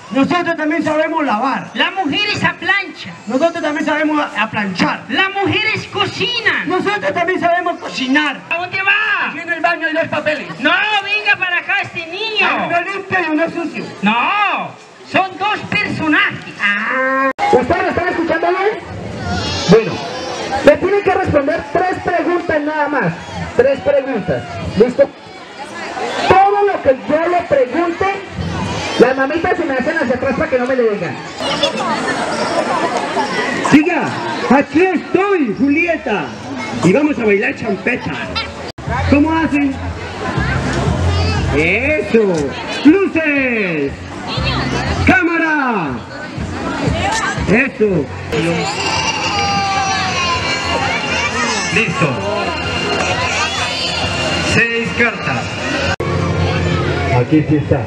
Nosotros también sabemos lavar. Las mujeres aplanchan. Nosotros también sabemos aplanchar. Las mujeres cocinan. Nosotros también sabemos cocinar. ¿A dónde va? Aquí en el baño hay 2 papeles. No, venga para acá este niño. Uno limpio y uno sucio. No, son 2 personajes. ¿Ustedes están escuchando bien? Bueno, le tienen que responder 3 preguntas nada más. 3 preguntas. ¿Listo? Todo lo que yo le pregunte, las mamitas se me hacen hacia atrás para que no me le digan. Siga, aquí estoy, Julieta. Y vamos a bailar champeta. ¿Cómo hacen? ¡Eso! ¡Luces! ¡Cámara! ¡Eso! Listo. 6 cartas. Aquí sí está.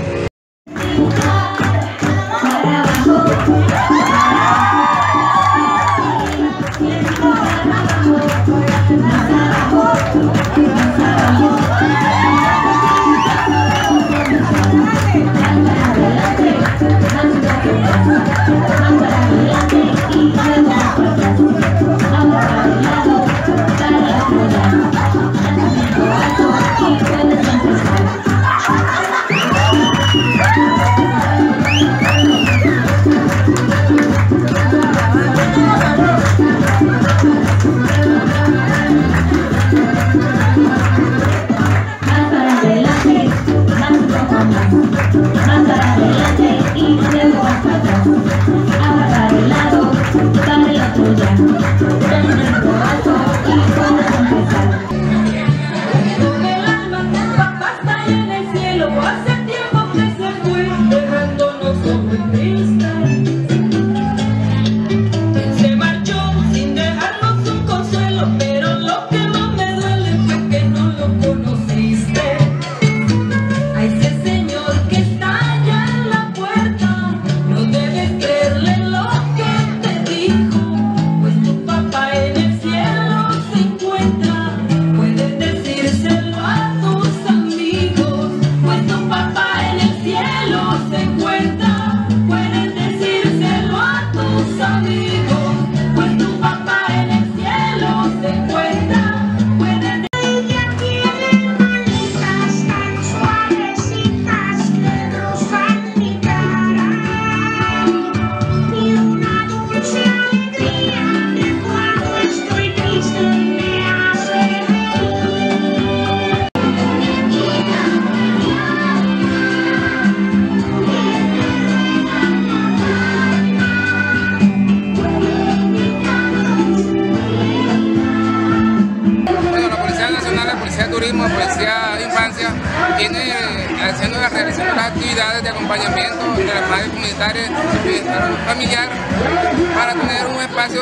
Turismo, Policía de Infancia, viene haciendo la realización de las actividades de acompañamiento de las madres comunitarias y bienestar familiar para tener un espacio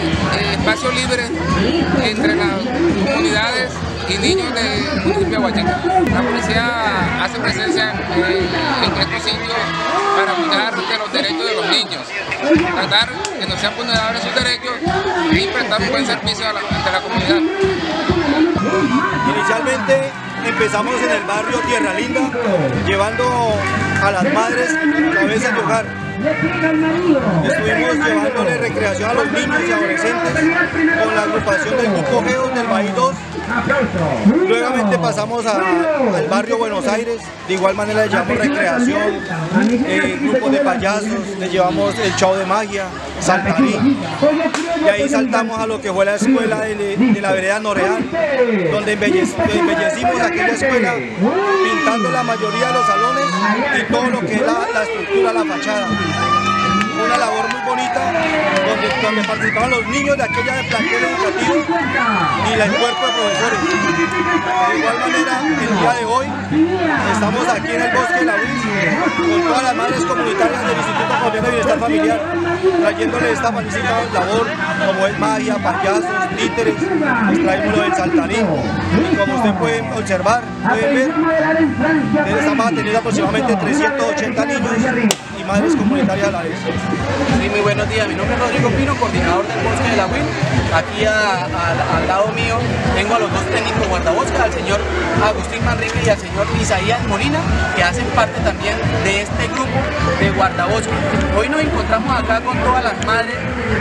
espacio libre entre las comunidades y niños del municipio de Huachica. La policía hace presencia en estos sitios para cuidar de los derechos de los niños, tratar que no sean vulnerables sus derechos y prestar un buen servicio ante la comunidad. Inicialmente empezamos en el barrio Tierra Linda, llevando a las madres cabezas de hogar. Estuvimos llevándole recreación a los niños y adolescentes con la agrupación del Grupo Geos del Maíz 2. Luego pasamos al barrio Buenos Aires, de igual manera le llevamos recreación, grupos de payasos, le llevamos el show de magia, saltarín, y ahí saltamos a lo que fue la escuela de la vereda Noreal, donde embellecimos aquella escuela, pintando la mayoría de los salones y todo lo que es la estructura, la fachada. Una labor muy bonita donde participaban los niños de aquella plantel educativo y el cuerpo de profesores. De igual manera, el día de hoy estamos aquí en el Bosque de la Luis con todas las madres comunitarias del Instituto Colombiano de Bienestar Familiar, trayéndole esta magnífica labor como es magia, payasos, títeres, traemos lo del saltarín. Y como usted puede observar, pueden ver, estamos atendiendo aproximadamente 380 niños y madres comunitarias a la vez. Sí, muy buenos días. Mi nombre es Rodrigo Pino, coordinador del Bosque de la UIL. Aquí al lado mío tengo a los dos técnicos guardabosques, al señor Agustín Manrique y al señor Isaías Molina, que hacen parte también de este grupo de guardabosques. Hoy nos encontramos acá con todas las madres,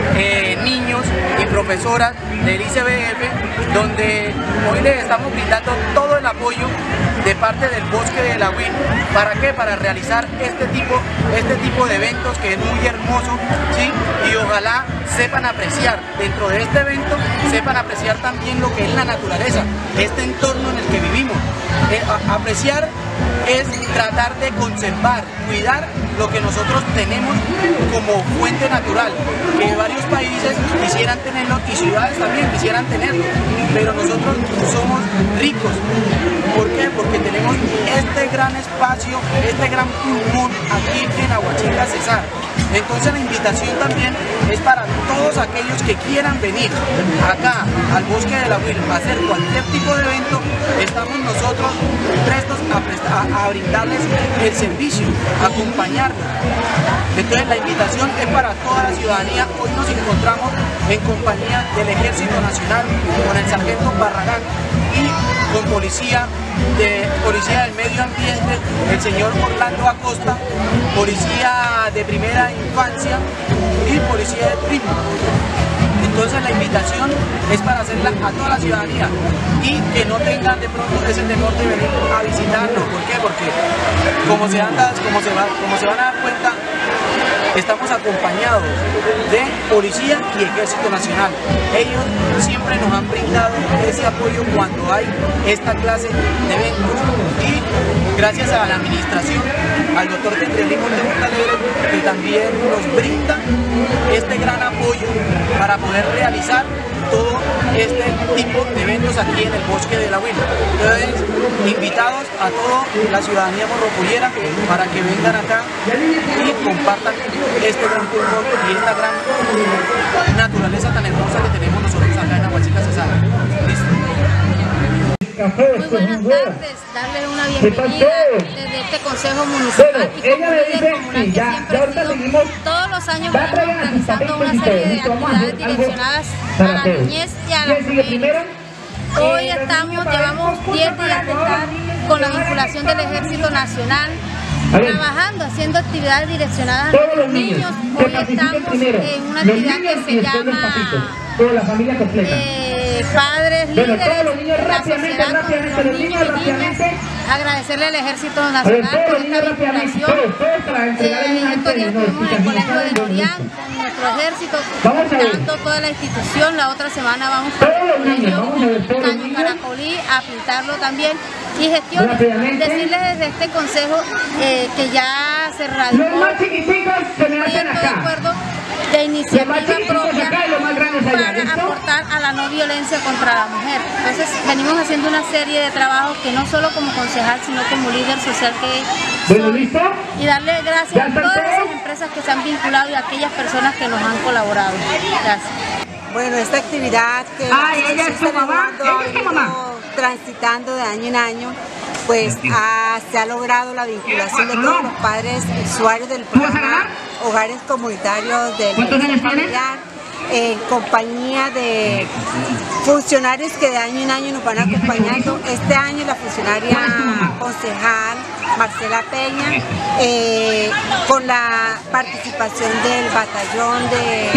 niños y profesoras del ICBF, donde hoy les estamos brindando todo el apoyo de parte del Bosque de la UIL. ¿Para qué? Para realizar este tipo de eventos, que es muy hermoso, ¿sí? Y ojalá sepan apreciar dentro de este evento, sepan apreciar también lo que es la naturaleza, este entorno en el que vivimos. Apreciar es tratar de conservar, cuidar lo que nosotros tenemos como fuente natural, que varios países quisieran tenerlo y ciudades también quisieran tenerlo, pero nosotros somos ricos. ¿Por qué? Porque tenemos este gran espacio, este gran pulmón aquí en Aguachicca, Cesar. Entonces la invitación también es para todos aquellos que quieran venir acá al Bosque de la UIL a hacer cualquier tipo de evento. Estamos nosotros prestos a brindarles el servicio, a acompañarlos. Entonces la invitación es para toda la ciudadanía. Hoy nos encontramos en compañía del Ejército Nacional con el sargento Barragán y con policía del medio ambiente, el señor Orlando Acosta, policía de primera infancia y policía de turismo. Entonces la invitación es para hacerla a toda la ciudadanía y que no tengan de pronto ese temor de venir a visitarnos. ¿Por qué? Porque como se van a dar cuenta, estamos acompañados de Policía y Ejército Nacional. Ellos siempre nos han brindado ese apoyo cuando hay esta clase de eventos. Y gracias a la administración, al doctor Tendrelín Montalegre, que también nos brinda este gran apoyo para poder realizar todo este tipo de eventos aquí en el Bosque de la UIL. Entonces, invitados a toda la ciudadanía morrocoyera para que vengan acá y compartan este gran pulmón y esta gran naturaleza tan hermosa que tenemos nosotros acá en Aguachicca, Cesar. ¿Listo? Muy buenas tardes, darles una bienvenida desde este Consejo Municipal y como líder comunal que siempre he sido, todos los años venimos realizando una serie de actividades direccionadas a la niñez y a las mujeres. Hoy llevamos 10 días de estar con la vinculación del Ejército Nacional, trabajando, haciendo actividades direccionadas a los niños. Hoy estamos en una actividad que se llama Padres Líderes, la sociedad con los niños y niñas. Agradecerle al Ejército Nacional por esta vinculación. Estos días estuvimos en el Colegio de Norián con nuestro ejército, visitando toda la institución. La otra semana vamos para el Colegio Caño Caracolí a pintarlo también. Y gestiones, decirles desde este consejo que ya se radicó un proyecto de acuerdo de iniciativa propia para aportar a la no violencia contra la mujer. Entonces venimos haciendo una serie de trabajos que no solo como concejal, sino como líder social que soy, y darle gracias a todas esas empresas que se han vinculado y a aquellas personas que nos han colaborado. Gracias. Bueno, esta actividad que ella es tu mamá, transitando de año en año, pues se ha logrado la vinculación de todos los padres usuarios del programa Hogares Comunitarios del Familiar, en compañía de funcionarios que de año en año nos van acompañando. Este año la funcionaria concejal Marcela Peña, con la participación del batallón de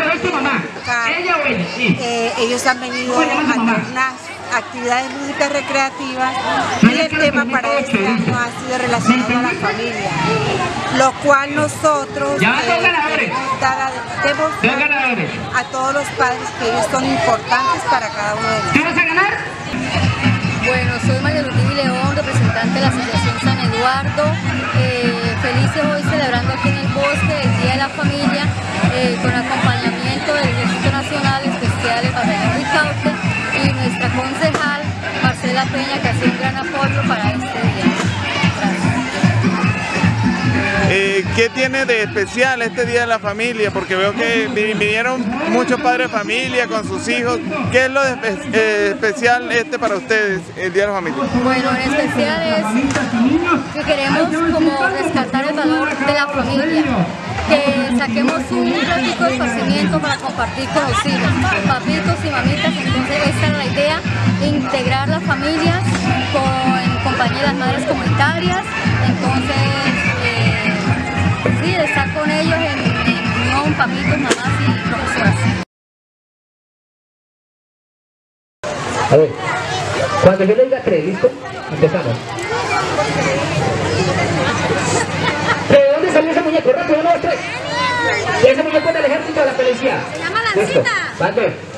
ellos han venido a hacer unas actividades lúdicas recreativas y el tema para este año ha sido relacionado a la familia, lo cual nosotros debemos a todos los padres que ellos son importantes para cada uno de nosotros. Bueno, soy María Luz León, representante de la Asociación San Eduardo, felices hoy celebrando aquí en el Bosque el Día de la Familia, con acompañamiento del Ejército Nacional, especial el batallón Ricaute y nuestra concejal Marcela Peña, que hace un gran apoyo para este día. ¿Qué tiene de especial este Día de la Familia? Porque veo que vinieron muchos padres de familia con sus hijos. ¿Qué es lo de especial para ustedes, el Día de la Familia? Bueno, en especial es que queremos como rescatar el valor de la familia, que saquemos un ratico de esparcimiento para compartir con los hijos, papitos y mamitas. Entonces esta era la idea, integrar las familias en compañía de las madres comunitarias. Entonces sí, de estar con ellos en unión, papitos, mamás y profesoras. A ver, cuando yo le diga 3, ¿listo? Empezamos. ¿De dónde salió ese muñeco? Rápido, 1, 2, 3. Y ese muñeco es del ejército de la policía. Se llama Lancita. Listo, ¿Vale?